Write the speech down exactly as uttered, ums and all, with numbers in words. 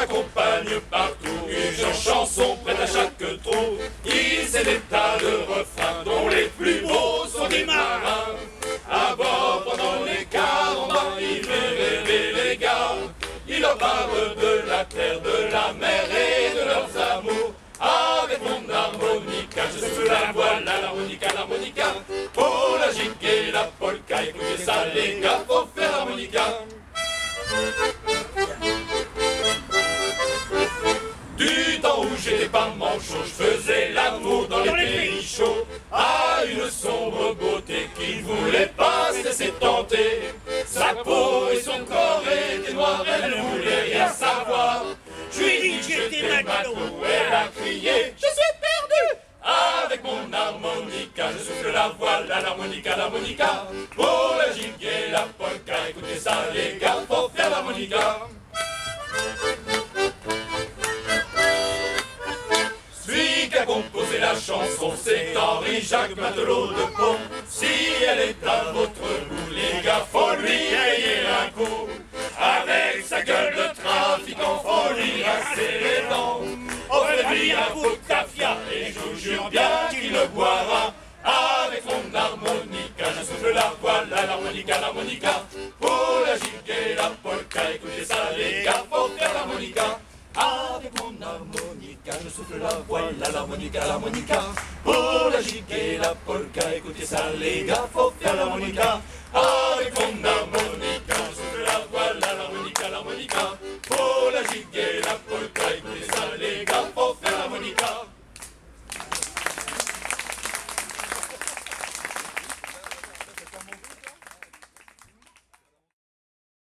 m'accompagne partout. Une chanson prête à chaque trou. Il sait des tas de refrains dont les plus beaux sont des marins. À bord pendant les carambars, il fait rêver les gars. Il leur parle de la terre, de la mer et de leurs amours. Avec mon harmonica, je souffle la voile à l'harmonica, l'harmonica. Pour la gigue et la polka, écoutez ça les gars, faut faire l'harmonica. Du temps où j'étais pas manchot, je faisais l'amour dans les pays chauds. À une sombre beauté qui ne voulait pas se laisser tenter. Sa peau et son corps étaient noirs, elle ne voulait rien savoir. Je lui ai dit que j'étais matelot, elle a crié, je suis perdu. Avec mon harmonica, je souffle la voile à l'harmonica, l'harmonica. Pour la gigue et la polka, écoutez ça les gars, faut faire l'harmonica. Celui qui a composé la chanson, c'est Henri-Jacques Matelot de Pont. Si elle est à votre goût, les gars, faut lui payer un coup. Avec sa gueule de trafiquant, faut lui rincer les dents. Offrez-lui un coup de tafia, et je vous jure bien qu'il le boira. Avec mon harmonica, je souffle la voile à l'harmonica, l'harmonica. Pour la gigue et la polka, écoutez ça les gars, faut faire l'harmonica. Avec mon harmonica, je souffle la voile à l'harmonica, l'harmonica. Pour la gigue et la polka, écoutez ça les gars, faut faire l'harmonica.